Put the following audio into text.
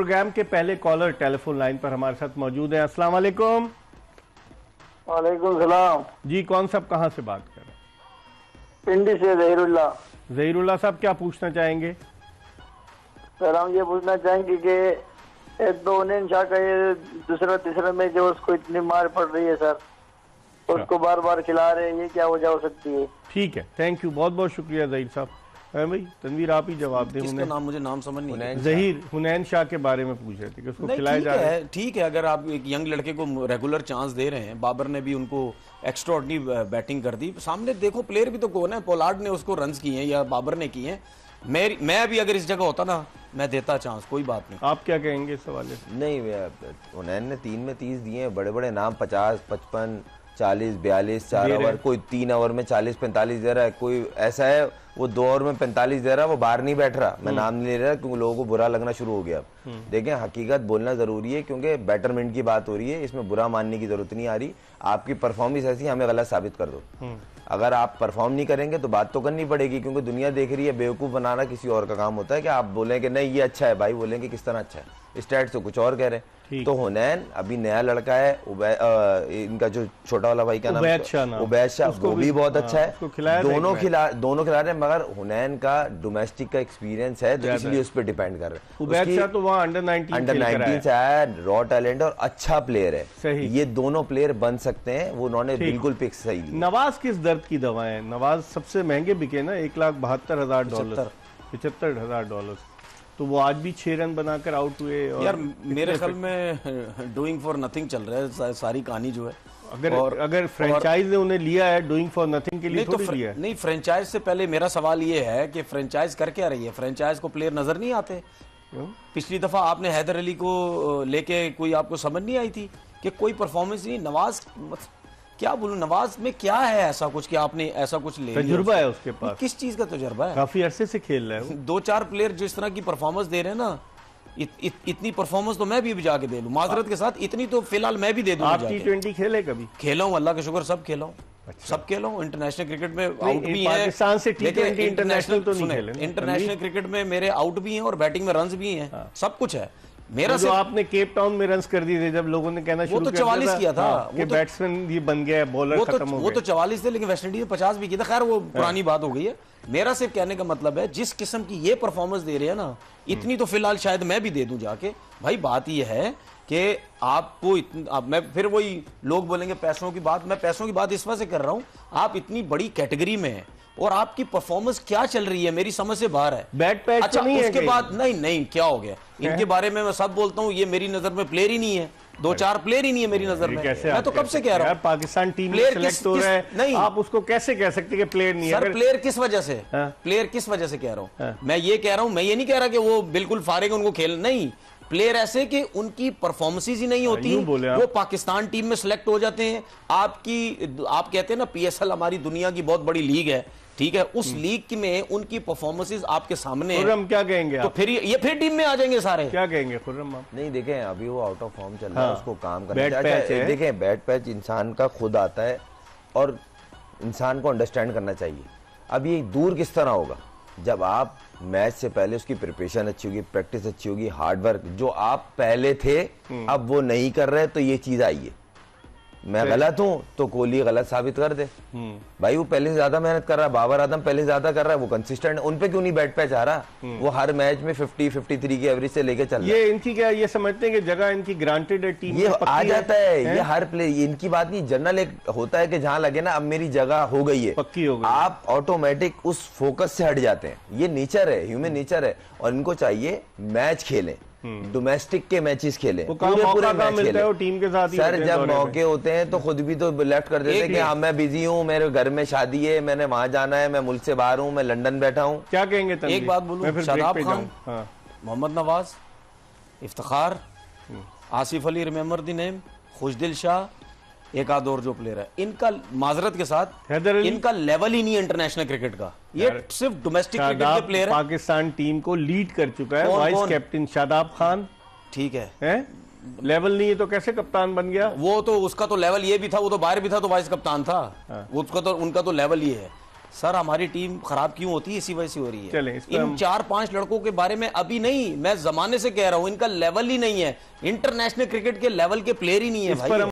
Programme के पहले collar telephone line पर हमारे साथ मौजूद है। अस्सलाम वालेकुम। वालेकुम सलाम जी, कौन साहब कहाँ से बात कर रहे हैं? पिंडी से जहीरुल्लाह। जहीरुल्लाह साहब, क्या पूछना चाहेंगे? सर हम ये पूछना चाहेंगे कि एक तो उन्हें शाह का ये दूसरा तीसरा में जो उसको इतनी मार पड़ रही है सर, उसको बार बार खिला रहे हैं, ये क्या वजह हो सकती है? ठीक है, थैंक यू, बहुत बहुत शुक्रिया जहीर साहब। भाई तनवीर आप ही जवाब दें। किसका नाम, मुझे नाम समझ नहीं है। जहीर हुनैन शाह के बारे में पूछ रहे थे कि उसको खिलाया जा रहा है। ठीक है, अगर आप एक यंग लड़के को रेगुलर चांस दे रहे हैं, बाबर ने भी उनको एक्स्ट्राऑर्डिनरी बैटिंग कर दी, सामने देखो प्लेयर भी तो कौन है, पोलार्ड ने उसको रन्स किए हैं या बाबर ने किए हैं। मैं भी अगर इस जगह होता ना, मैं देता चांस, कोई बात नहीं। आप क्या कहेंगे इस हवाले से? नहीं, हुनैन ने 3 में 30 दिए हैं, बड़े बड़े नाम 50, 55, 40, 42, 4 ओवर, कोई 3 ओवर में 40, 45 दे रहा है, कोई ऐसा है वो 2 ओवर में 45 दे रहा है, वो बाहर नहीं बैठ रहा। मैं नाम नहीं ले रहा क्योंकि लोगों को बुरा लगना शुरू हो गया। देखें, हकीकत बोलना जरूरी है क्योंकि बेटरमेंट की बात हो रही है, इसमें बुरा मानने की जरूरत नहीं आ रही। आपकी परफॉर्मेंस ऐसी, हमें गलत साबित कर दो। अगर आप परफॉर्म नहीं करेंगे तो बात तो करनी पड़ेगी, क्योंकि दुनिया देख रही है। बेवकूफ बनाना किसी और का काम होता है कि आप बोलें कि नहीं ये अच्छा है, भाई बोलेंगे किस तरह अच्छा है, स्टैट से कुछ और कह रहे हैं। तो हुनैन अभी नया लड़का है, इनका जो छोटा वाला भाई का नाम उबैद शाह, वो भी बहुत अच्छा है। दोनों खिला रहे हैं, मगर हुनैन का डोमेस्टिक का एक्सपीरियंस है, तो इसलिए उस पर डिपेंड कर रहे हैं। उबैद शाह तो वहाँ अंडर 19 से आया, रॉ टैलेंट और अच्छा प्लेयर है। ये दोनों प्लेयर बन सकते हैं, वो उन्होंने बिल्कुल पिक सही। नवाज किस दर्द की दवा है? नवाज सबसे महंगे बिके ना, $1,72,000, $75,000। तो वो आज भी 6 रन बनाकर आउट हुए। और यार मेरे ख्याल में डूइंग फॉर नथिंग चल रहा है सारी कहानी जो है। अगर फ्रेंचाइज ने उन्हें लिया है डूइंग फॉर नथिंग के लिए, थोड़ी लिया है। नहीं, फ्रेंचाइज से पहले मेरा सवाल ये है कि फ्रेंचाइज कर क्या रही है? फ्रेंचाइज को प्लेयर नजर नहीं आते? पिछली दफा आपने हैदर अली को लेके कोई आपको समझ नहीं आई थी कि कोई परफॉर्मेंस नहीं? नवाज क्या बोलूं, नवाज में क्या है ऐसा कुछ कि आपने ऐसा कुछ ले लिया? तजुर्बा है उसके पास। किस चीज का तजुर्बा है? काफी अरसे से खेल रहा है। 2-4 प्लेयर जिस तरह की परफॉर्मेंस दे रहे हैं ना, इतनी परफॉर्मेंस तो मैं भी जाके दे लूं, माजरत के साथ, इतनी तो फिलहाल मैं भी दे दूं। आप T20 खेले कभी? खेला हूं, अल्लाह का शुक्र, सब खेला हूं। अच्छा। सब खेला हूं। इंटरनेशनल क्रिकेट में आउट भी है। पाकिस्तान से T20 इंटरनेशनल तो नहीं खेले। इंटरनेशनल क्रिकेट में मेरे आउट भी हैं और बैटिंग में रन्स भी हैं, सब कुछ है मेरा। जो आपने केप टाउन में रन्स कर दिए थे, जब लोगों ने कहना शुरू किया, वो तो 44 किया था, वो बैट्समैन ये बन गया, बॉलर खत्म हो गया। वो तो 44 थे, लेकिन वेस्टइंडीज ने 50 भी किया था। खैर वो पुरानी बात हो गई है। मेरा सिर्फ कहने का मतलब है, जिस किस्म की ये परफॉर्मेंस दे रहे हैं ना, इतनी तो फिलहाल शायद मैं भी दे दूं जाके। भाई बात ये है कि आपको मैं फिर वही लोग बोलेंगे पैसों की बात, मैं पैसों की बात इस वजह से कर रहा हूं, आप इतनी बड़ी कैटेगरी में हैं और आपकी परफॉर्मेंस क्या चल रही है मेरी समझ से बाहर है। बैट पैच अच्छा, नहीं उसके बाद नहीं क्या हो गया? इनके बारे में मैं सब बोलता हूं, ये मेरी नजर में प्लेयर ही नहीं है, 2-4 प्लेयर ही नहीं है मेरी नजर में। मैं तो कब से कह रहा हूं पाकिस्तान टीम में सिलेक्ट हो रहा है, नहीं आप उसको कैसे कह सकते कि प्लेयर नहीं है? सर प्लेयर किस वजह से, प्लेयर किस वजह से कह रहा हूं? मैं ये कह रहा हूं, मैं ये नहीं कह रहा कि वो बिल्कुल फारिग उनको खेल, नहीं, प्लेयर ऐसे कि उनकी परफॉर्मेंस ही नहीं होती, वो पाकिस्तान टीम में सिलेक्ट हो जाते हैं। आप कहते हैं ना PSL हमारी दुनिया की बहुत बड़ी लीग है, ठीक है, उस लीग में उनकी परफॉर्मेंसेस आपके सामने हैं। खुर्रम क्या कहेंगे तो फिर ये फिर टीम में आ जाएंगे सारे। क्या कहेंगे खुर्रम? नहीं देखें, अभी वो आउट ऑफ फॉर्म चल रहा है, उसको काम करना चाहिए। देखें, बैट पैच इंसान का खुद आता है और इंसान को अंडरस्टैंड करना चाहिए। अब ये दूर किस तरह होगा? जब आप मैच से पहले उसकी प्रिपरेशन अच्छी होगी, प्रैक्टिस अच्छी होगी, हार्डवर्क जो आप पहले थे अब वो नहीं कर रहे, तो ये चीज आई है। मैं गलत हूं तो कोहली गलत साबित कर दे। भाई वो पहले से ज्यादा मेहनत कर रहा है, बाबर आजम पहले से ज्यादा कर रहा है, वो कंसिस्टेंट है। उन पे क्यों नहीं बैट पैच आ रहा? वो हर मैच में 50-53 की एवरेज से लेके चल रहा है। ये इनकी क्या, ये समझते हैं कि जगह इनकी ग्रांटेड है, टीम ये आ जाता है, ये हर प्लेयर, इनकी बात नहीं, जनरल एक होता है कि जहां लगे ना अब मेरी जगह हो गई है, पक्की हो गई, आप ऑटोमेटिक उस फोकस से हट जाते हैं। ये नेचर है, ह्यूमन नेचर है। और इनको चाहिए मैच खेलें, डोमेस्टिक के मैचेस खेलें, पूरे मैच खेलें टीम के साथ। सर जब मौके होते हैं तो खुद भी तो लेफ्ट कर देते हैं कि हाँ मैं बिजी हूँ, मेरे घर में शादी है, मैंने वहां जाना है, मैं मुल्क से बाहर हूँ, मैं लंदन बैठा हूँ। क्या कहेंगे? एक बात बोलूं, Shadab Khan, Mohammad Nawaz, Iftikhar, Asif Ali, remember the name, Khushdil Shah, एक आध और जो प्लेयर है, इनका माजरत के साथ इनका लेवल ही नहीं है इंटरनेशनल क्रिकेट का। ये सिर्फ डोमेस्टिक क्रिकेट के प्लेयर है। पाकिस्तान टीम को लीड कर चुका है वाइस कैप्टन शादाब खान, ठीक है? लेवल नहीं है तो कैसे कप्तान बन गया? वो तो उसका तो लेवल ये भी था, वो तो बाहर भी था तो वाइस कप्तान था। उसका तो उनका तो लेवल ये है। सर हमारी टीम खराब क्यों होती है, इसी वजह से हो रही चलें, है। इस पे इन हम- 4-5 लड़कों के बारे में अभी नहीं, मैं जमाने से कह रहा हूं, इनका लेवल ही नहीं है, इंटरनेशनल क्रिकेट के लेवल के प्लेयर ही नहीं है इस भाई। पर